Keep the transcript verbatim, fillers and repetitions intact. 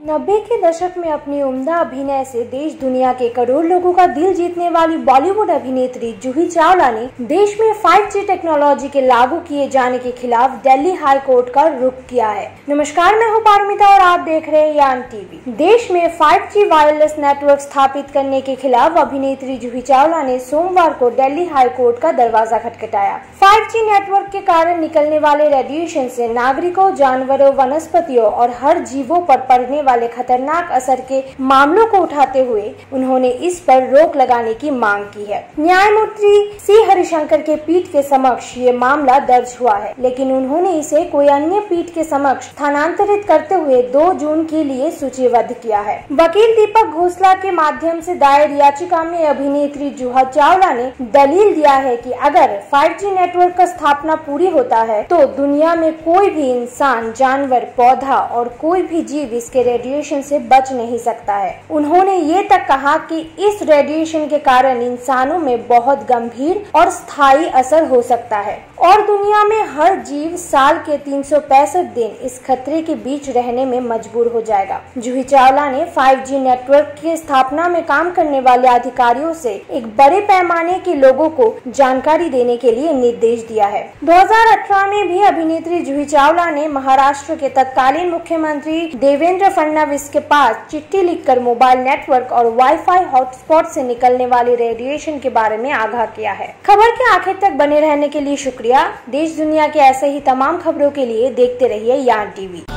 नब्बे के दशक में अपनी उम्दा अभिनय से देश दुनिया के करोड़ लोगों का दिल जीतने वाली बॉलीवुड अभिनेत्री जूही चावला ने देश में फाइव जी टेक्नोलॉजी के लागू किए जाने के खिलाफ दिल्ली हाई कोर्ट का रुख किया है। नमस्कार, मैं हूं पारमिता और आप देख रहे हैं यान टीवी। देश में फाइव जी वायरलेस नेटवर्क स्थापित करने के खिलाफ अभिनेत्री जूही चावला ने सोमवार को दिल्ली हाई कोर्ट का दरवाजा खटखटाया। फाइव जी नेटवर्क के कारण निकलने वाले रेडिएशन से नागरिकों, जानवरों, वनस्पतियों और हर जीवों पर पड़ने वाले खतरनाक असर के मामलों को उठाते हुए उन्होंने इस पर रोक लगाने की मांग की है। न्यायमूर्ति सी हरिशंकर के पीठ के समक्ष ये मामला दर्ज हुआ है, लेकिन उन्होंने इसे कोई अन्य पीठ के समक्ष स्थानांतरित करते हुए दो जून के लिए सूचीबद्ध किया है। वकील दीपक घोसला के माध्यम से दायर याचिका में अभिनेत्री जूही चावला ने दलील दिया है कि अगर फाइव जी नेटवर्क का स्थापना पूरी होता है तो दुनिया में कोई भी इंसान, जानवर, पौधा और कोई भी जीव इसके रेडिएशन से बच नहीं सकता है। उन्होंने ये तक कहा कि इस रेडिएशन के कारण इंसानों में बहुत गंभीर और स्थायी असर हो सकता है और दुनिया में हर जीव साल के तीन सौ पैंसठ दिन इस खतरे के बीच रहने में मजबूर हो जाएगा। जूही चावला ने फाइव जी नेटवर्क की स्थापना में काम करने वाले अधिकारियों से एक बड़े पैमाने के लोगों को जानकारी देने के लिए निर्देश दिया है। दो हज़ार अठारह में भी अभिनेत्री जूही चावला ने महाराष्ट्र के तत्कालीन मुख्यमंत्री देवेंद्र फडणवीस के पास चिट्ठी लिखकर मोबाइल नेटवर्क और वाईफाई हॉटस्पॉट से निकलने वाले रेडिएशन के बारे में आगाह किया है। खबर के आखिर तक बने रहने के लिए शुक्रिया। देश दुनिया के ऐसे ही तमाम खबरों के लिए देखते रहिए यान टीवी।